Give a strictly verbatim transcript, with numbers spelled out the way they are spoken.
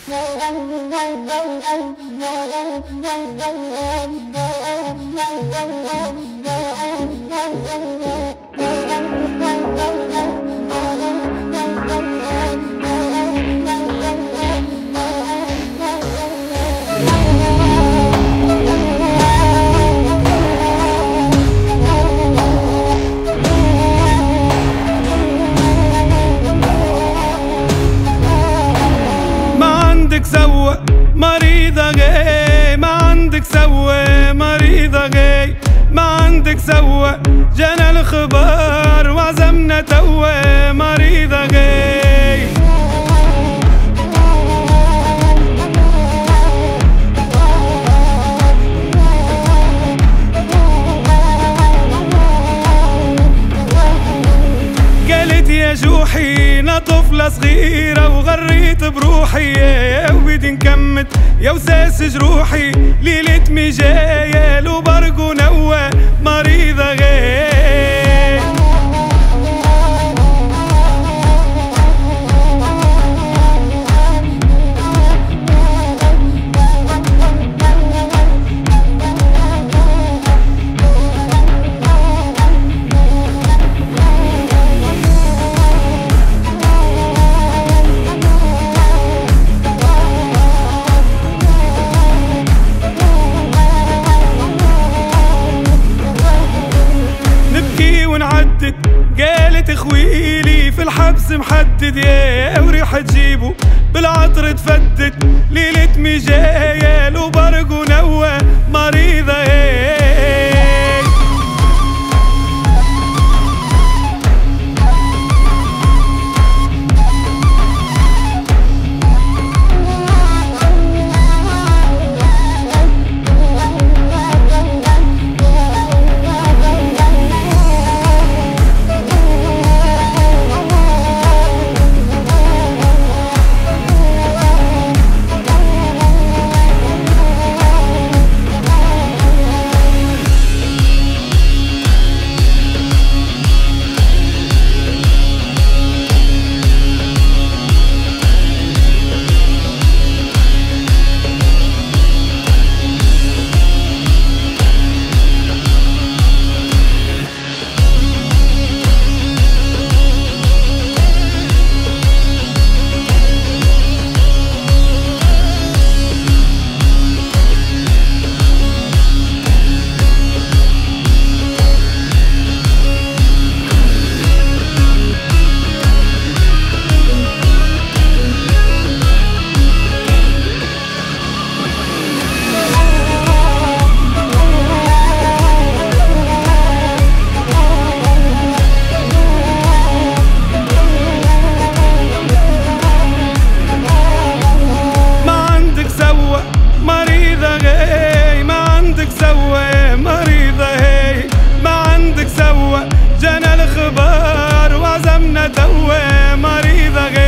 سوا مريضة غي، ما عندك سوا مريضة غي، ما عندك سوا جانا الخبر وعزمنا توا مريضة غي. قالت يا جوحي انا طفلة صغيرة وغريت بروحي، يا وبدي نكمت يا وساس جروحي، ليلة مجاية لو برق ونوى مريضة غير. قالت خويلي في الحبس محدد، يا وريحة تجيبه بالعطر تفدد، ليلة مجاية لو برق ونوى مريضة هي. جانا الخبر وعزمنا توا مريضة غير.